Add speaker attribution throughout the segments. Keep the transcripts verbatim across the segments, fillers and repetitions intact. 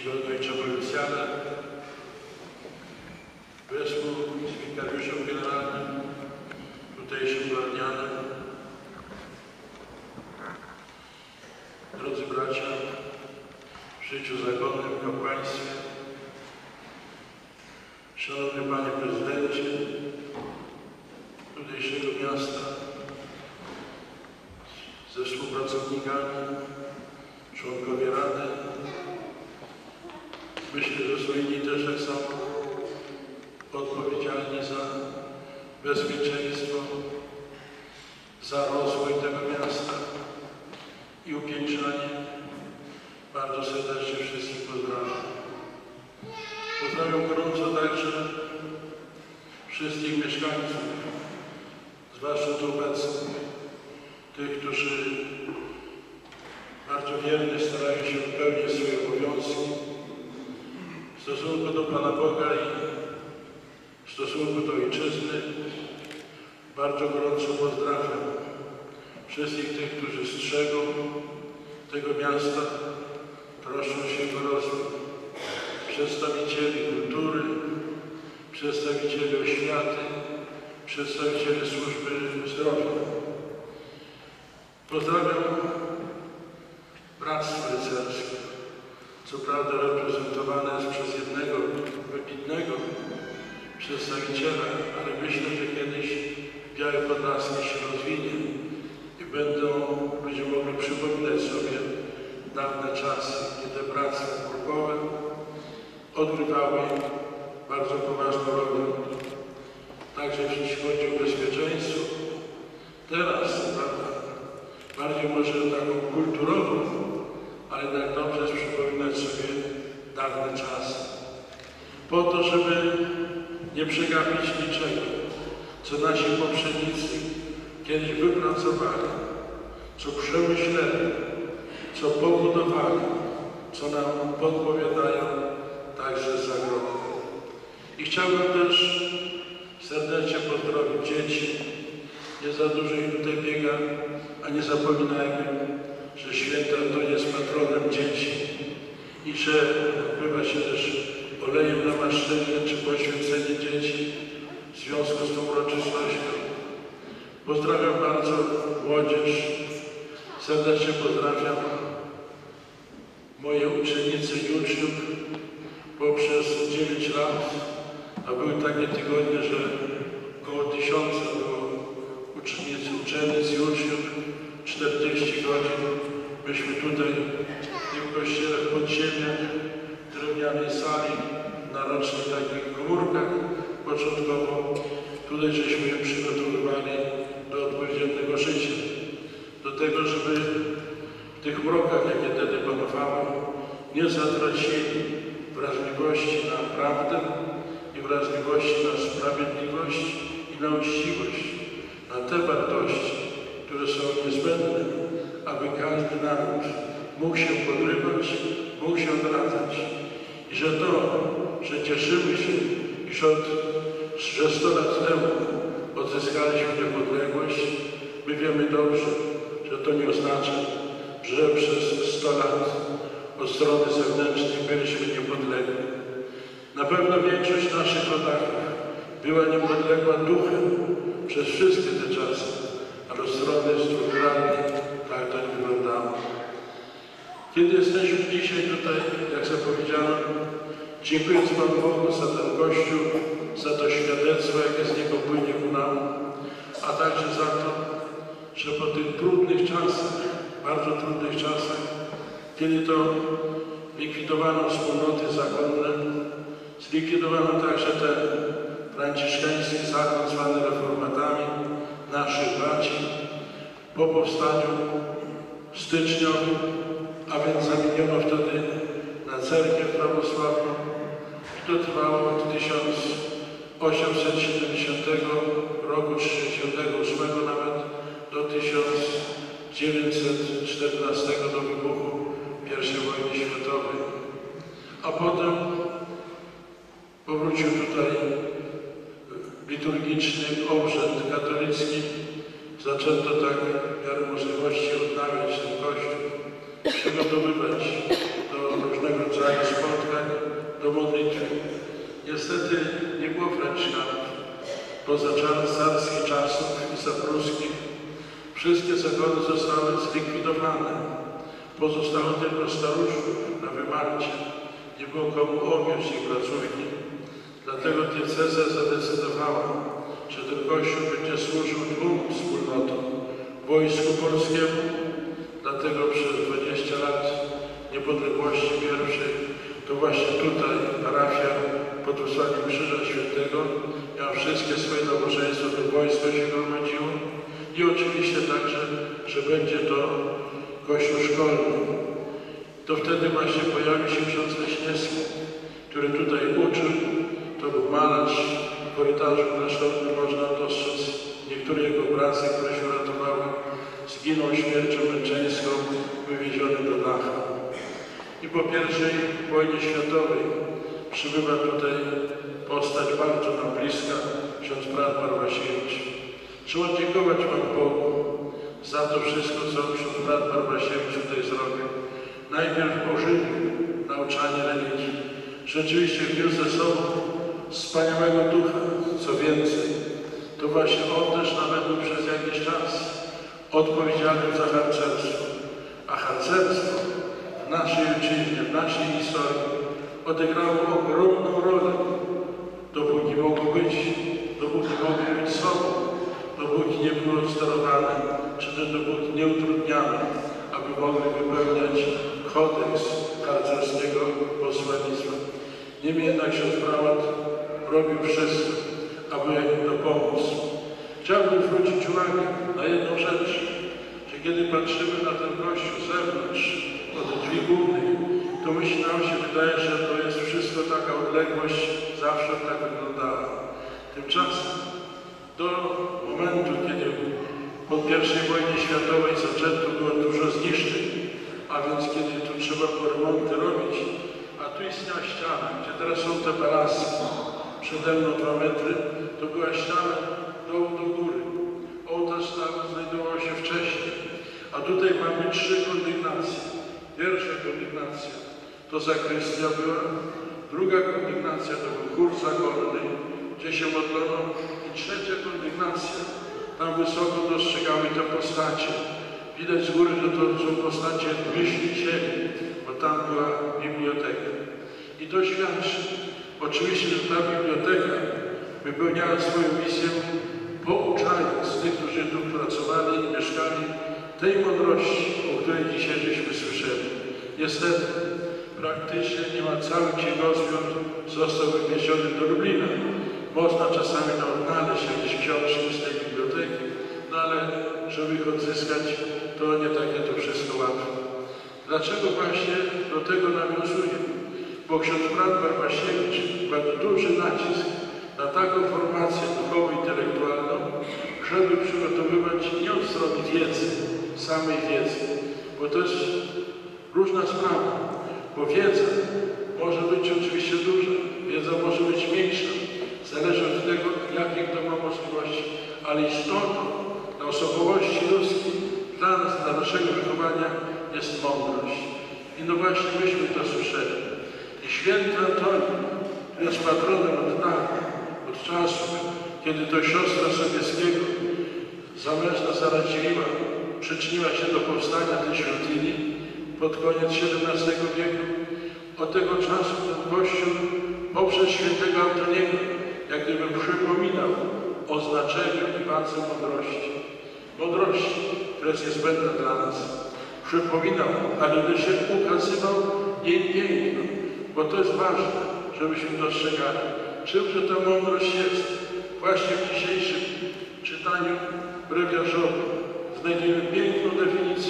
Speaker 1: czcigodny ojcze prowincjale, wespół z wikariuszem generalnym, tutejszym guardianem, drodzy bracia w życiu zakonnym, w kapłaństwie, szanowny panie prezydencie tutejszego miasta, ze współpracownikami, członkowie Rady. Myślę, że są inni też tak samo odpowiedzialni za bezpieczeństwo, za rozwój tego miasta i upiększanie. Bardzo serdecznie wszystkich pozdrawiam. Pozdrawiam gorąco także wszystkich mieszkańców, zwłaszcza tu obecnych, tych, którzy bardzo wiernie starają się wypełnić swoje obowiązki w stosunku do Pana Boga i w stosunku do Ojczyzny. Bardzo gorąco pozdrawiam wszystkich tych, którzy strzegą tego miasta, troszczą się o rozwój, przedstawicieli kultury, przedstawicieli oświaty, przedstawicieli służby zdrowia. Pozdrawiam Bractwo Rycerskie, co prawda reprezentowane jest przez jednego wybitnego przedstawiciela, ale myślę, że kiedyś Białe Podlaskie się rozwinie i będą ludzie mogli przypominać sobie dawne czasy, kiedy bractwa grupowe odgrywały bardzo poważną rolę, także jeśli chodzi o bezpieczeństwo. Teraz, prawda, bardziej może taką kulturową, ale tak dobrze jest przypominać sobie dawne czasy. Po to, żeby nie przegapić niczego, co nasi poprzednicy kiedyś wypracowali, co przemyśleli, co pobudowali, co nam podpowiadają także za grobu. I chciałbym też serdecznie pozdrowić dzieci. Nie za dużo ich tutaj biega, a nie zapominajmy, że święty Antoni jest patronem dzieci i że odbywa się też olejem namaszczenie czy poświęcenie dzieci w związku z tą uroczystością. Pozdrawiam bardzo młodzież, serdecznie pozdrawiam moje uczennice i uczniów poprzez dziewięć lat, a były takie tygodnie, że około tysiąca było uczennic, uczennic i uczniów, czterdzieści godzin. Myśmy tutaj w tym kościele w podziemiach drewnianej sali na rocznych takich komórkach początkowo, tutaj żeśmy je przygotowywali do odpowiedzialnego życia. Do tego, żeby w tych mrokach, jakie wtedy panowały, nie zatracili wrażliwości na prawdę i wrażliwości na sprawiedliwość i na uczciwość, na te wartości, które są niezbędne, aby każdy naród mógł się podrywać, mógł się odradzać. I że to, że cieszymy się, iż od że sto lat temu odzyskaliśmy niepodległość, my wiemy dobrze, że to nie oznacza, że przez sto lat od strony zewnętrznej byliśmy niepodlegli. Na pewno większość naszych rodaków była niepodległa duchem przez wszystkie te czasy, ale od strony strukturalnej tak to nie wyglądało. Kiedy jesteśmy dzisiaj tutaj, jak zapowiedziano, dziękując Panu Bogu za ten Kościół, za to świadectwo, jakie z niego płynie ku nam, a także za to, że po tych trudnych czasach, bardzo trudnych czasach, kiedy to likwidowano wspólnoty zakonne, zlikwidowano także ten franciszkański zakon zwany reformatami naszych braci po powstaniu styczniowym, a więc zamieniono wtedy na cerkiew prawosławną. To trwało od tysiąc osiemset siedemdziesiątego roku, trzydziestego ósmego nawet, do tysiąc dziewięćset czternastego, do wybuchu pierwszej wojny światowej. A potem powrócił tutaj liturgiczny obrzęd katolicki. Zaczęto tak w miarę możliwości odnawiać ten Kościół, przygotowywać do różnego rodzaju spotkań. poza carskich czasów i zapruskich, wszystkie zakony zostały zlikwidowane. Pozostało tylko staruszków na wymarcie. Nie było komu objąć ich placówki. Dlatego diecezja zadecydowała, że ten Kościół będzie służył dwóm wspólnotom. Wojsku polskiemu, dlatego przez dwadzieścia lat niepodległości pierwszej to właśnie tutaj parafia pod wysłaniem Krzyża Świętego miała wszystkie swoje nabożeństwa, to wojsko się gromadziło i oczywiście także, że będzie to Kościół szkolny. To wtedy właśnie pojawił się ksiądz Leśniewski, który tutaj uczył. To był malarz. W korytarzu klasztornym można dostrzec niektóre jego prace, które się uratowały. Zginął śmiercią męczeńską, wywieziony do Dacha. I po pierwszej wojnie światowej przybywa tutaj postać bardzo nam bliska, ksiądz brat Bartłasiewicz. Trzeba dziękować Panu Bogu za to wszystko, co ksiądz brat Bartłasiewicz tutaj zrobił. Najpierw ożywił nauczanie religii. Rzeczywiście wniósł ze sobą wspaniałego ducha. Co więcej, to właśnie on też nawet był przez jakiś czas odpowiedzialny za harcerstwo. A harcerstwo w naszej ojczyźnie, w naszej historii odegrało ogromną rolę. Dopóki mogło być, dopóki mogło być sobą, dopóki nie było sterowane, czy też dopóki nie utrudniano, aby mogli wypełniać kodeks harcerskiego posłannictwa. Niemniej jednak ksiądz prałat robił wszystko, aby dopomóc. Chciałbym zwrócić uwagę na jedną rzecz, że kiedy patrzymy na ten Kościół z zewnątrz, od drzwi głównych, to myśli nam się wydaje, że to jest wszystko taka odległość, zawsze tak wyglądała. Tymczasem do momentu, kiedy po pierwszej wojnie światowej zaczęto było dużo zniszczeń, a więc kiedy tu trzeba było remonty robić, a tu istniała ściana, gdzie teraz są te balaski, przede mną dwa metry, to była ściana dołu do góry. Ołtarz tam znajdował się wcześniej, a tutaj mamy trzy kondygnacje. Pierwsza kondygnacja to zakrystia była, druga kondygnacja to był chór zakonny, gdzie się modlono, i trzecia kondygnacja, tam wysoko dostrzegały te postacie. Widać z góry, że to są postacie myślicieli, bo tam była biblioteka. I to świadczy, oczywiście, że ta biblioteka wypełniała swoją misję, pouczając tych, którzy tu pracowali i mieszkali, tej mądrości, o której dzisiaj żeśmy słyszeli. Niestety, praktycznie niemal cały księgozbiór został wywieziony do Lublina. Można czasami odnaleźć jakieś książki z tej biblioteki, no ale żeby ich odzyskać, to nie takie to wszystko łatwe. Dlaczego właśnie do tego nawiązuję? Bo ksiądz brat Bartłasiewicz kładł duży nacisk na taką formację duchowo-intelektualną, żeby przygotowywać nie od strony wiedzy, samej wiedzy, bo to jest różna sprawa, bo wiedza może być oczywiście duża, wiedza może być mniejsza, zależy od tego, jakie kto ma możliwości, ale istotą dla osobowości ludzkiej, dla nas, dla naszego wychowania jest mądrość. I no właśnie myśmy to słyszeli. I święty Antoni, który jest patronem od dawna, od czasu, kiedy to siostra Sobieskiego zamężna Zaradziwiła przyczyniła się do powstania tej świątyni pod koniec siedemnastego wieku. Od tego czasu ten Kościół poprzez świętego Antoniego jak gdyby przypominał o znaczeniu i wardze mądrości. Mądrości, która jest niezbędna dla nas. Przypominał, ale też się ukazywał jej piękno, bo to jest ważne, żebyśmy dostrzegali. Czymże ta mądrość jest? Właśnie w dzisiejszym czytaniu brewiarzowym znajdziemy piękną definicję.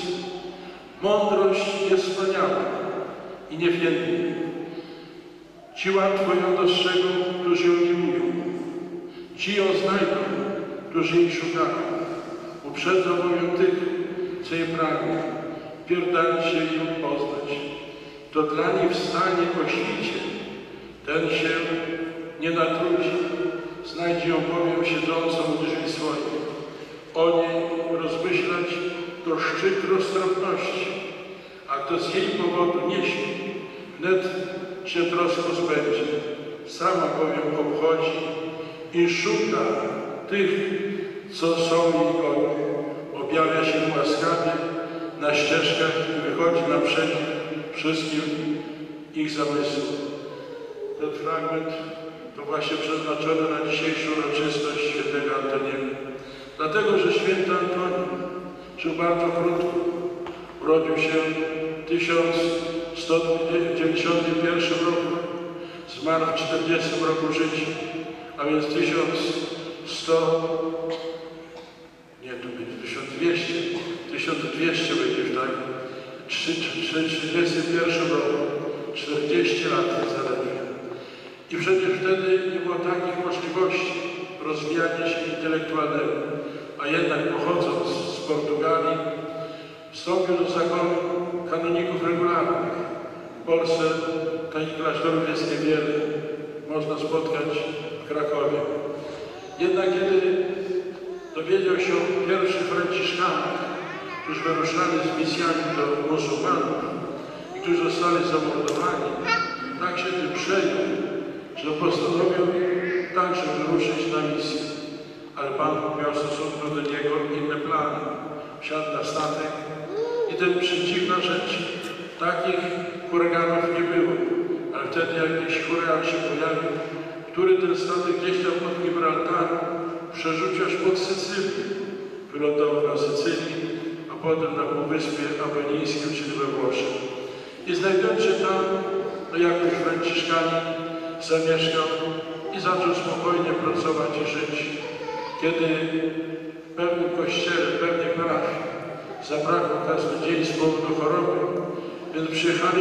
Speaker 1: Mądrość jest wspaniała i niewinna. Ci łatwo ją dostrzegą, którzy ją miłują. Ci ją znajdą, którzy jej szukają. Uprzedzą bowiem tych, co jej pragną. Wpierw dali się ją poznać. To dla niej wstanie o świcie. Ten się nie natrudzi. Znajdzie ją bowiem siedzącą u drzwi swoich. O niej rozmyślać to szczyt roztropności. A kto z jej powodu nie śpi, wnet się troską zbędzie. Sama bowiem obchodzi i szuka tych, co są i gonią. Objawia się łaskawie na ścieżkach i wychodzi naprzeciw wszystkim ich zamysłom. Ten fragment to właśnie przeznaczony na dzisiejszą uroczystość świętego Antoniego. Dlatego, że święty Antoni żył bardzo krótko. Urodził się w tysiąc sto dziewięćdziesiątym pierwszym roku, zmarł w czterdziestym roku życia, a więc tysiąc sto, nie tu będzie tysiąc dwieście, tysiąc dwieście będzie tak, w trzydziestym pierwszym roku, czterdzieści lat zaledwie. I przecież wtedy nie było takich możliwości rozwijania się intelektualnego, a jednak pochodząc z Portugalii, wstąpił do zakonu kanoników regularnych. W Polsce takich klasztorów jest niewiele. Można spotkać w Krakowie. Jednak kiedy dowiedział się o pierwszych Franciszkanach, którzy wyruszali z misjami do muzułmanów i którzy zostali zamordowani, tak się tym przejął, że postanowił także wyruszyć na misję. Ale Pan miał w stosunku do niego inne plany. Wsiadł na statek i ten przeciwna rzecz. Takich huraganów nie było. Ale wtedy jakiś huragan się pojawił, który ten statek gdzieś tam pod Gibraltarem przerzucił aż pod Sycylię. Wylądował na Sycylii, a potem na Półwyspie Apennińskim, czyli we Włoszech. I znajdując się tam, no jakoś Franciszkanin zamieszkał i zaczął spokojnie pracować i żyć. Kiedy w pewnym kościele, w pewnej parafii zabrakło kaznodziei z powodu choroby, więc przyjechali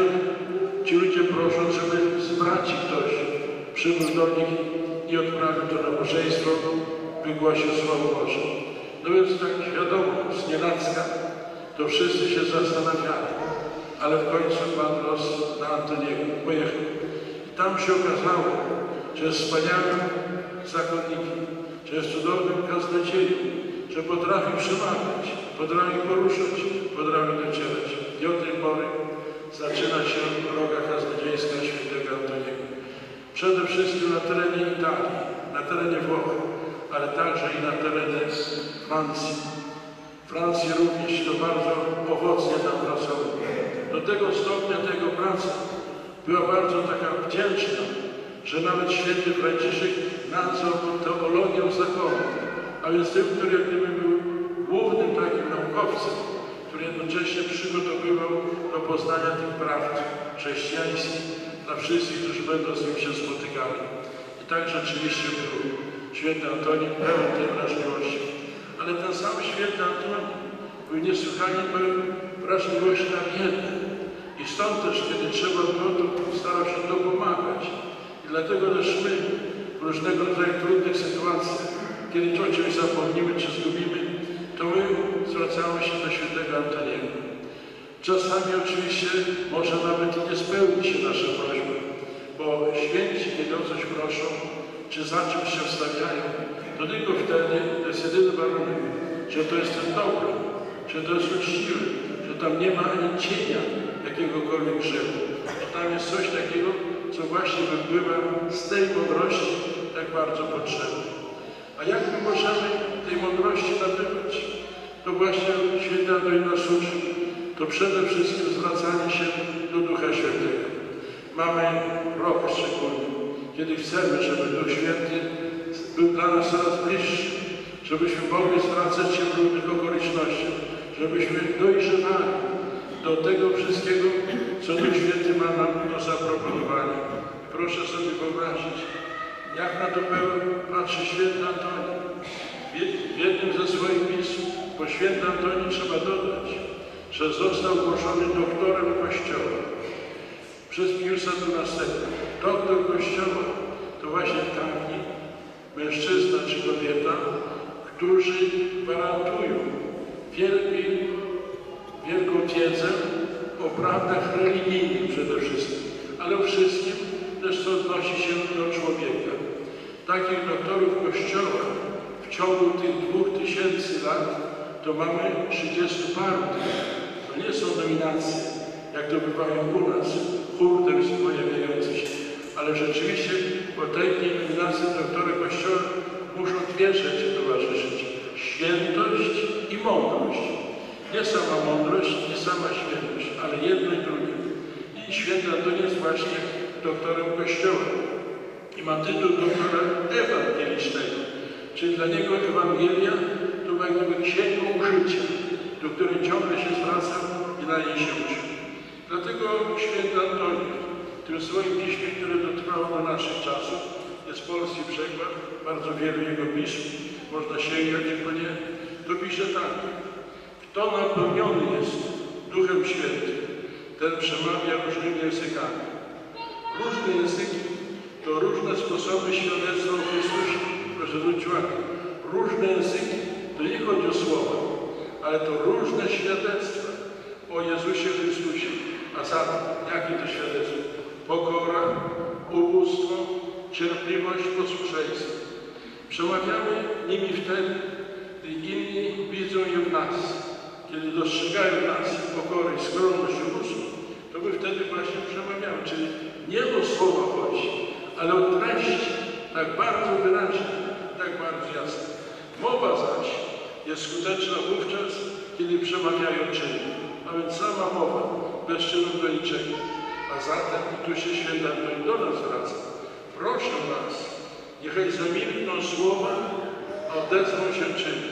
Speaker 1: ci ludzie prosząc, żeby z braci ktoś przybył do nich i odprawił to nabożeństwo, wygłosił Słowo Boże. No więc tak wiadomo, z nienacka to wszyscy się zastanawiali, ale w końcu Pan los na Antoniego pojechał. I tam się okazało, że jest wspaniałym zakonnikiem, że jest cudownym kaznodzieją, że potrafi przemawiać, potrafi poruszać, potrafi docierać. I od tej pory zaczyna się droga kaznodziejska świętego Antoniego. Przede wszystkim na terenie Italii, na terenie Włoch, ale także i na terenie Francji. Francji również to bardzo owocnie tam pracował. Do tego stopnia tego praca była bardzo taka wdzięczna, że nawet święty Franciszek nazwał teologią zakonu, a więc tym, który jak gdyby był głównym takim naukowcem, który jednocześnie przygotowywał do poznania tych prawd chrześcijańskich dla wszystkich, którzy będą z nim się spotykali. I tak rzeczywiście był święty Antoni pełen tej wrażliwości. Ale ten sam święty Antoni był niesłychanie pełen wrażliwości na biedne. I stąd też, kiedy trzeba było, to starał się dopomagać. I dlatego też my w różnego rodzaju trudnych sytuacjach, kiedy o czymś zapomnimy czy zgubimy, to my zwracamy się do świętego Antoniego. Czasami oczywiście może nawet i nie spełni się nasze prośby, bo święci, kiedy o coś proszą, czy za czymś się wstawiają, to tylko wtedy to jest jedyny warunek, że to jest ten dobry, że to jest uczciwy, że tam nie ma ani cienia jakiegokolwiek grzechu, że tam jest coś takiego, co właśnie wypływa z tej mądrości tak bardzo potrzebne. A jak my możemy tej mądrości nabywać? To właśnie święty Antoni nas uczy. To przede wszystkim zwracanie się do Ducha Świętego. Mamy rok szczególny, kiedy chcemy, żeby Duch Święty był dla nas coraz bliższy, żebyśmy mogli zwracać się w różnych okolicznościach, żebyśmy dojrzewali do tego wszystkiego, co Duch Święty ma nam do zaproponowania. Proszę sobie wyobrazić, jak na to patrzy święty Antoni. W jednym ze swoich pism po święty Antoni trzeba dodać, że został ogłoszony doktorem Kościoła przez Piusa dwunastego. Doktor Kościoła to właśnie taki mężczyzna czy kobieta, którzy gwarantują wielki, wielką wiedzę o prawdach religijnych przede wszystkim, ale o wszystkim też, co odnosi się do człowieka. Takich doktorów Kościoła w ciągu tych dwóch tysięcy lat to mamy trzydziestu paru. To nie są nominacje, jak to bywają u nas, hurtem pojawiające się, ale rzeczywiście po tej nominacji doktora Kościoła muszą dwie rzeczy towarzyszyć. Świętość i mądrość. Nie sama mądrość, nie sama świętość, ale jedno i drugie. I święty Antoni jest właśnie doktorem Kościoła i ma tytuł doktora ewangelicznego, czyli dla niego Ewangelia to jakby księgą życia, do której ciągle się zwracał i na niej się uczył. Dlatego święty Antoni w tym swoim piśmie, które dotrwało do naszych czasów, jest polski przekład, bardzo wielu jego pism, można sięgać po nie, to pisze tak: kto napełniony jest Duchem Świętym, ten przemawia różnymi językami. Różne języki to różne sposoby świadectwa o Chrystusie. Proszę zwrócić uwagę, różne języki to nie chodzi o słowa, ale to różne świadectwa o Jezusie Chrystusie. A zatem, jakie to świadectwo? Pokora, ubóstwo, cierpliwość, posłuszeństwo. Przemawiamy nimi wtedy, gdy inni widzą je w nas. Kiedy dostrzegają nas pokorę, skromność, ubóstwo, to my wtedy właśnie przemawiamy. Czyli nie o słowa chodzi, ale o treści, tak bardzo wyraźnie, tak bardzo jasne. Mowa zaś jest skuteczna wówczas, kiedy przemawiają czyny. A więc sama mowa, bez czynów do niczego. A zatem, i tu się święty Antoni do nas zwraca, proszę nas, niechaj zamilkną słowa, a odezwą się czyny.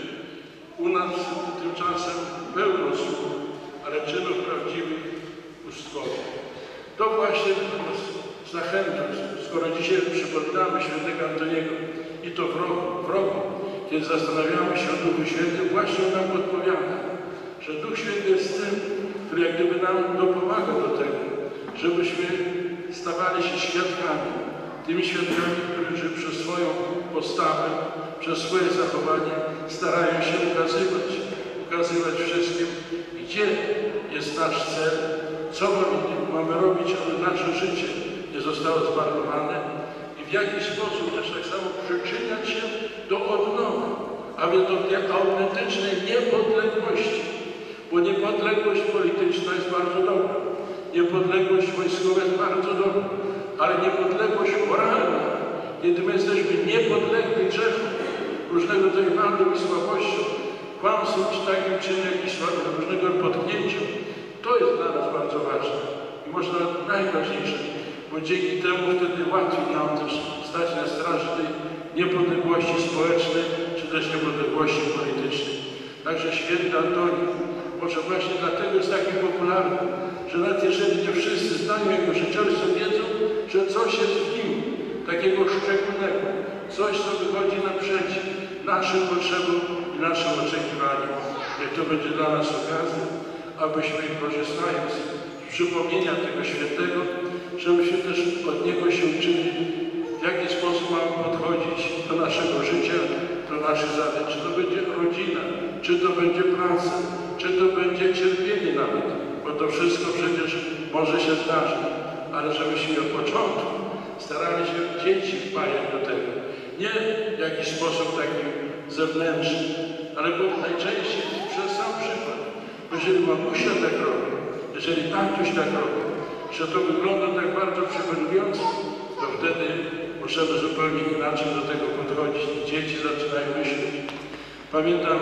Speaker 1: U nas tymczasem pełno słów, ale czynów prawdziwych pustkowo. To właśnie nas zachęca, skoro dzisiaj przypominamy świętego Antoniego i to w roku, w roku, kiedy zastanawiamy się o Duchu Świętym, właśnie nam podpowiada, że Duch Święty jest tym, który jak gdyby nam dopomaga do tego, żebyśmy stawali się świadkami, tymi świadkami, którzy przez swoją postawę, przez swoje zachowanie starają się ukazywać, ukazywać wszystkim, gdzie jest nasz cel, co mamy robić, aby nasze życie nie zostało zmarnowane i w jaki sposób też tak samo przyczyniać się do odnowy, a więc do tej autentycznej niepodległości, bo niepodległość polityczna jest bardzo dobra, niepodległość wojskowa jest bardzo dobra, ale niepodległość moralna, kiedy my jesteśmy niepodlegli grzechom, różnego rodzaju wadą i słabością, kłamstwem czy takim czynem, jak i różnego potknięciom, to jest dla nas bardzo ważne i można najważniejsze, bo dzięki temu wtedy łatwiej nam też stać na straży tej niepodległości społecznej, czy też niepodległości politycznej. Także święty Antoni, może właśnie dlatego jest taki popularny, że nawet jeżeli nie wszyscy znają jego życiorys, to wiedzą, że coś jest w nim takiego szczególnego, coś, co wychodzi naprzeciw naszym potrzebom i naszym oczekiwaniom. Niech to będzie dla nas okazja, abyśmy, korzystając z przypomnienia tego świętego, żebyśmy też od niego się uczyli, w jaki sposób mamy podchodzić do naszego życia, do naszych zadań. Czy to będzie rodzina, czy to będzie praca, czy to będzie cierpienie nawet, bo to wszystko przecież może się zdarzyć, ale żebyśmy od początku starali się dzieci wpajać do tego. Nie w jakiś sposób taki zewnętrzny, ale bo najczęściej przez sam przykład. Jeżeli mamusia tak robi, jeżeli tatuś tak robi, że to wygląda tak bardzo przypominająco, to wtedy możemy zupełnie inaczej do tego podchodzić. Dzieci zaczynają myśleć. Pamiętam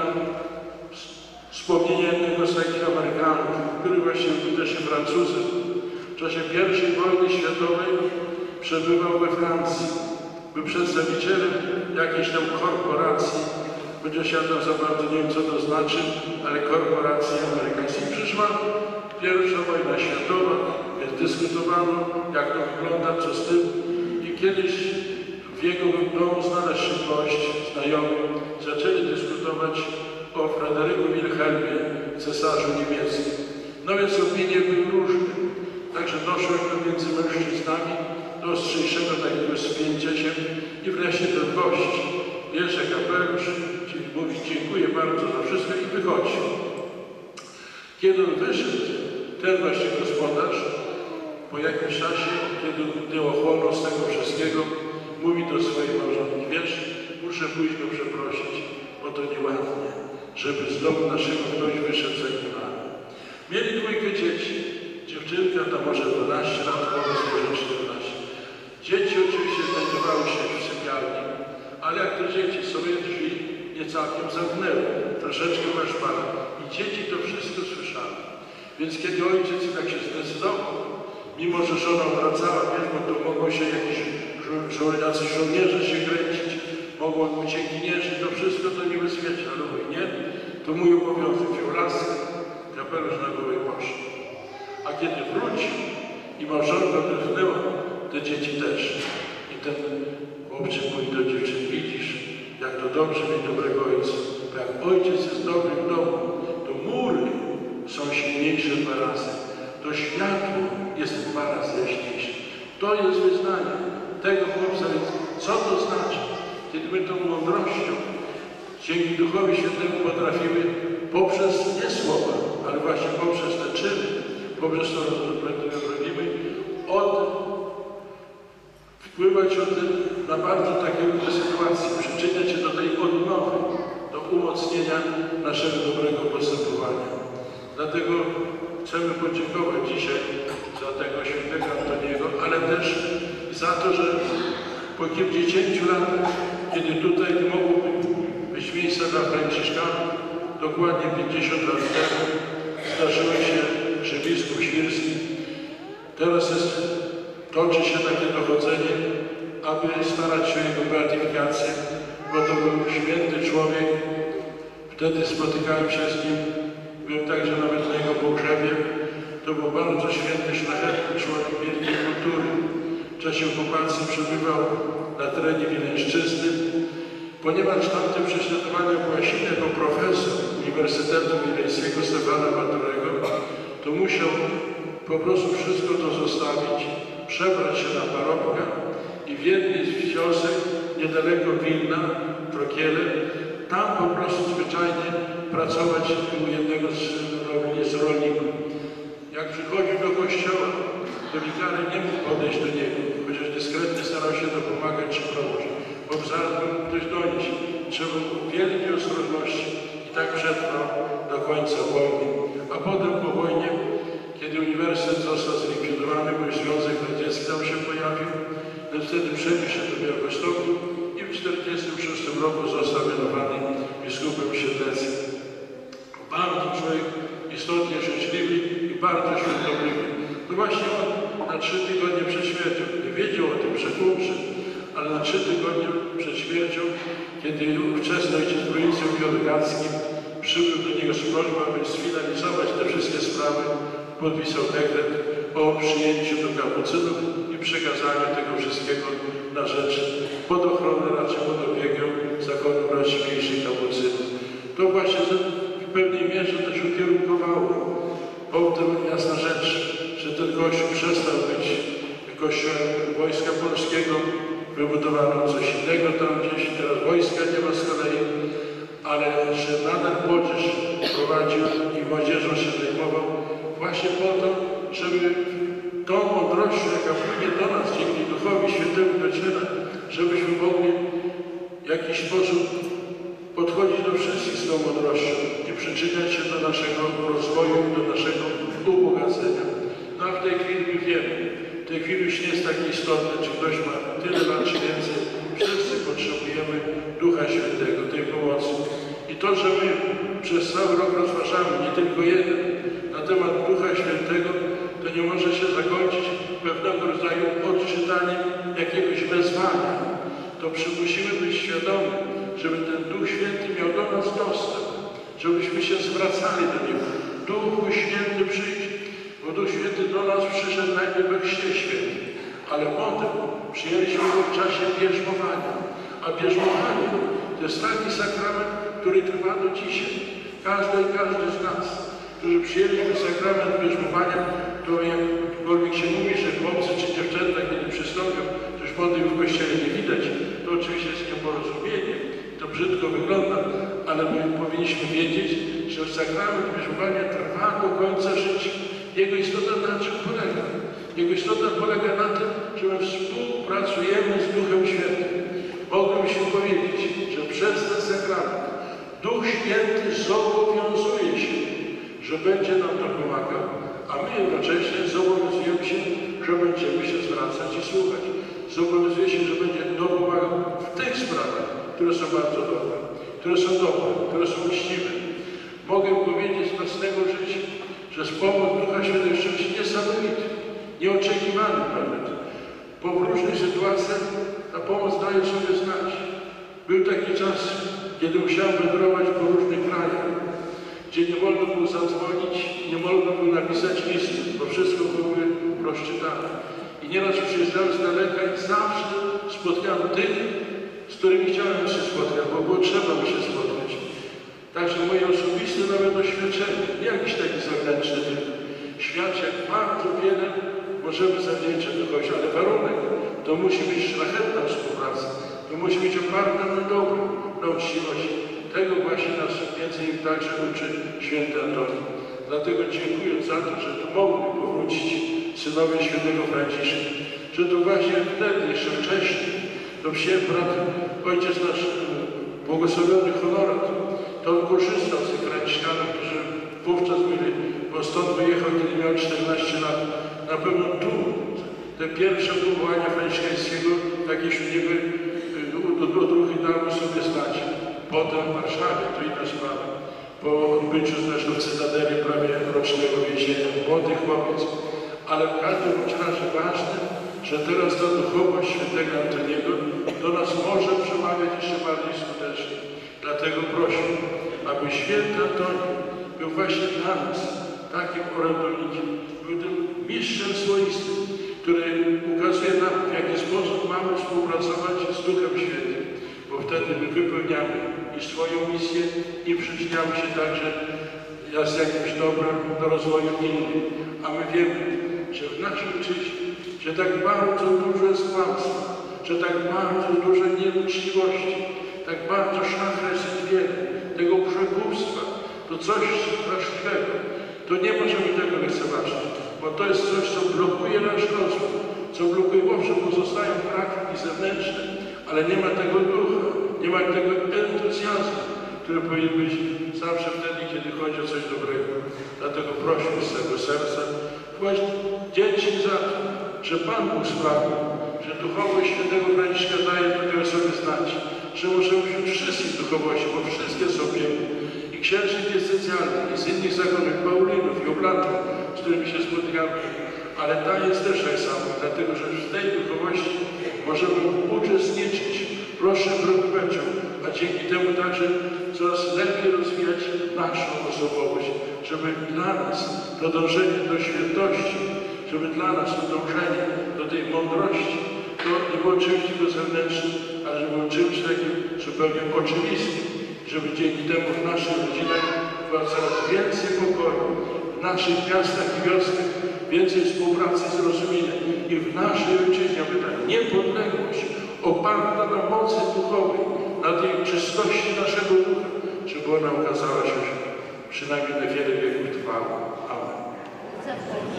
Speaker 1: wspomnienie jednego z takich Amerykanów, który właśnie był też Francuzem. W czasie pierwszej wojny światowej przebywał we Francji. Był przedstawicielem jakiejś tam korporacji, chociaż ja tam za bardzo nie wiem, co to znaczy, ale korporacji amerykańskiej. Przyszła pierwsza wojna światowa, więc dyskutowano, jak to wygląda, co z tym. I kiedyś w jego domu znalazł się gość, znajomy, zaczęli dyskutować o Fryderyku Wilhelmie, cesarzu niemieckim. No więc opinie były różne. Także doszło między mężczyznami do ostrzejszego takiego spięcia się i wreszcie ten gość bierze kapelusz, czyli mówi dziękuję bardzo za wszystko i wychodzi. Kiedy on wyszedł, ten właśnie gospodarz po jakimś czasie, kiedy gdy ochłonął z tego wszystkiego, mówi do swojej małżonki, wiesz, muszę pójść go przeprosić, bo to nieładnie, żeby z domu naszego ktoś wyszedł zagniewany. Mieli dwójkę dzieci. Dziewczynka to może dwanaście lat, chłopiec może czternaście. Dzieci oczywiście znajdowały się w sypialni, a ale jak to dzieci sobie drzwi nie całkiem zamknęły, troszeczkę zaszpane i dzieci to wszystko słyszały. Więc kiedy ojciec tak się zdecydował, mimo że żona wracała, wiesz, bo to mogło się jakiś żo jacyś żołnierze się kręcić, mogło uciekinierzy, to wszystko to niebezpieczne, ale mówi nie, to mój obowiązek, wziął laskę, kapelusz na głowę i poszedł. A kiedy wrócił i małżonka dotknęła, te dzieci też. I ten chłopczyk mówi do dziewczyny, widzisz, jak to dobrze mieć dobrego ojca. Bo jak ojciec jest dobry w domu, to mury są silniejsze dwa razy. To światło jest dwa razy jaśniejsze. To jest wyznanie tego chłopca. Więc co to znaczy? Kiedy my tą mądrością, dzięki Duchowi Świętemu potrafimy poprzez nie słowa, ale właśnie poprzez te czyny, poprzez to, co robimy, od, wpływać od, na bardzo takie różne sytuacje, przyczyniać się do tej odnowy, do umocnienia naszego dobrego postępowania. Dlatego chcemy podziękować dzisiaj za tego świętego Antoniego, ale też za to, że po kilkudziesięciu latach, kiedy tutaj mogło być miejsce dla Franciszkanów, dokładnie pięćdziesiąt lat temu zdarzyło się, że biskup Świrski, teraz jest, toczy się takie dochodzenie, aby starać się o jego beatyfikację, bo to był święty człowiek. Wtedy spotykałem się z nim, byłem także nawet na jego pogrzebie. To był bardzo święty, szlachetny człowiek wielkiej kultury. W czasie okupacji przebywał na terenie Wileńszczyzny. Ponieważ tamte prześladowania Łasiny jako profesor Uniwersytetu Wileńskiego Stefana Batorego, to musiał po prostu wszystko to zostawić, przebrać się na parobka i w jednej z wiosek niedaleko Wilna, Trokiele, tam po prostu zwyczajnie pracować u jednego z, z rolników. Jak przychodził do kościoła, to wikary nie mógł podejść do niego, chociaż dyskretnie starał się dopomagać czy pomóc, bo zaraz by mógł ktoś donieść. Trzeba było wielkiej ostrożności i tak przetrwał do końca wojny. A potem po wojnie, kiedy uniwersytet został zlikwidowany, bo Związek Radziecki tam się pojawił, to wtedy przeniósł się do Białegostoku i w tysiąc dziewięćset czterdziestym szóstym roku został mianowany biskupem siedleckim. Bardzo człowiek istotnie życzliwy i bardzo świętobliwy. No właśnie on na trzy tygodnie przed śmiercią, nie wiedział o tym przekumrze, ale na trzy tygodnie przed śmiercią, kiedy ówczesny ojciec prowincji Białogackim przybył do niego z prośbą, aby sfinalizować te wszystkie sprawy, podpisał dekret o przyjęciu do kapucynów i przekazaniu tego wszystkiego na rzecz pod ochronę, raczej pod opiekę zakonu braci mniejszych kapucynów. To właśnie w pewnej mierze też ukierunkowało. Potem jasna rzecz, że ten kościół przestał być kościołem Wojska Polskiego, wybudowano coś innego tam gdzieś, teraz wojska nie ma z kolei, ale że nadal młodzież prowadził i młodzieżą się zajmował właśnie po to, żeby tą mądrością, jaka płynie do nas dzięki Duchowi Świętemu dociera, żebyśmy mogli w jakiś sposób podchodzić do wszystkich z tą mądrością i przyczyniać się do naszego rozwoju i do naszego ubogacenia. No a w tej chwili my wiemy, w tej chwili już nie jest tak istotne, czy ktoś ma tyle lat, czy więcej. Wszyscy potrzebujemy Ducha Świętego, tej pomocy. I to, że my przez cały rok rozważamy, nie tylko jeden, na temat Ducha Świętego, to nie może się zakończyć pewnego rodzaju odczytaniem jakiegoś wezwania. To musimy być świadomi, żeby ten Duch Święty miał do nas dostęp, żebyśmy się zwracali do Niego. Duchu Święty przyjdź, bo Duch Święty do nas przyszedł najpierw we Chrzcie Świętym, ale potem przyjęliśmy go w czasie bierzmowania. A bierzmowanie to jest taki sakrament, który trwa do dzisiaj. Każdy i każdy z nas, którzy przyjęliśmy sakrament bierzmowania, to jakkolwiek się mówi, że chłopcy czy dziewczęta, kiedy przystąpią, to już potem w kościele nie widać, to oczywiście jest nieporozumienie, to brzydko wygląda, ale my powinniśmy wiedzieć, że sakrament bierzmowania trwa do końca życia. Jego istota na czym polega? Jego istota polega na tym, że my współpracujemy z Duchem Świętym. Moglibyśmy powiedzieć, że przez ten sakrament Duch Święty zobowiązuje się, że będzie nam dopomagał, a my jednocześnie zobowiązujemy się, że będziemy się zwracać i słuchać. Zobowiązuje się, że będzie dopomagał w tych sprawach, które są bardzo dobre, które są dobre, które są uczciwe. Mogę powiedzieć z własnego życia, że z pomoc Ducha Świętego czymś niesamowitym, nieoczekiwanym nawet. Bo w różnych sytuacjach ta pomoc daje sobie znać. Był taki czas, kiedy musiałem wędrować po różnych krajach, gdzie nie wolno było zadzwonić, nie wolno było napisać listu, bo wszystko były rozczytane. I nieraz przyjeżdżałem z daleka i zawsze spotkałem tych, z którymi chciałem się spotkać, bo było trzeba by się spotkać. Także moje osobiste nawet doświadczenie, nie jakiś taki zewnętrzny tylko, świadczy, jak bardzo wiele możemy zawdzięczać do Kościoła, ale warunek to musi być szlachetna współpraca, to musi być oparta na dobro, na uczciwość. Tego właśnie nas między innymi także uczy święty Antoni. Dlatego dziękuję za to, że tu mogli powrócić synowie świętego Franciszka, że to właśnie wtedy, jeszcze wcześniej, to przyjechał brat, ojciec nasz błogosławiony Honorat, to on korzystał z tych Franciszkanów, którzy wówczas byli, bo stąd wyjechał, kiedy miał czternaście lat. Na pewno tu te pierwsze powołania franciszkańskiego jakieś u niego odruchy dały sobie znać. Potem w Warszawie, to inna sprawa. Po odbyciu zresztą w Cytadeli prawie rocznego więzienia. Młody chłopiec. Ale w każdym razie ważne, że teraz ta duchowość świętego Antoniego do nas może przemawiać jeszcze bardziej skutecznie. Dlatego prosił, aby święty Antoni był właśnie dla nas takim orędownikiem. Był tym mistrzem swoistym, który ukazuje nam, w jaki sposób mamy współpracować z Duchem Świętym. Bo wtedy my wypełniamy i swoją misję i przyczyniamy się także z jakimś dobrem do rozwoju innych. A my wiemy, że w naszym życiu, że tak bardzo dużo jest kłamstwa, że tak bardzo dużo nieuczciwości, tak bardzo szlachet jest wiele, tego przekupstwa, to coś straszliwego. To nie możemy tego lekceważyć, bo to jest coś, co blokuje nasz rozwój, co blokuje, owszem, pozostają praktyki zewnętrzne, ale nie ma tego ducha, nie ma tego entuzjazmu, który powinien być zawsze wtedy, kiedy chodzi o coś dobrego. Dlatego prosimy z tego serca właśnie dzieci za to, że Pan Bóg sprawił, że duchowość świętego Franciszka daje tutaj sobie znać, że możemy wśród wszystkich duchowości, bo wszystkie są piękne, i księży diecezjalni, i z innych zakonów, Paulinów i Oblatów, z którymi się spotykamy, ale ta jest też tak samo, dlatego że w tej duchowości możemy uczestniczyć w prostszym rozwijaniu, a dzięki temu także coraz lepiej rozwijać naszą osobowość, żeby dla nas to dążenie do świętości, żeby dla nas to dążenie do tej mądrości, to nie było czymś tylko zewnętrznym, ale żeby było czymś takim zupełnie oczywistym, żeby dzięki temu w naszych rodzinach było coraz więcej pokoju, w naszych miastach i wioskach więcej współpracy i zrozumienia i w naszej ojczyźnie, aby ta niepodległość oparta na mocy duchowej, na tej czystości naszego ducha, żeby ona ukazała się przynajmniej na wiele wieków trwała. Amen.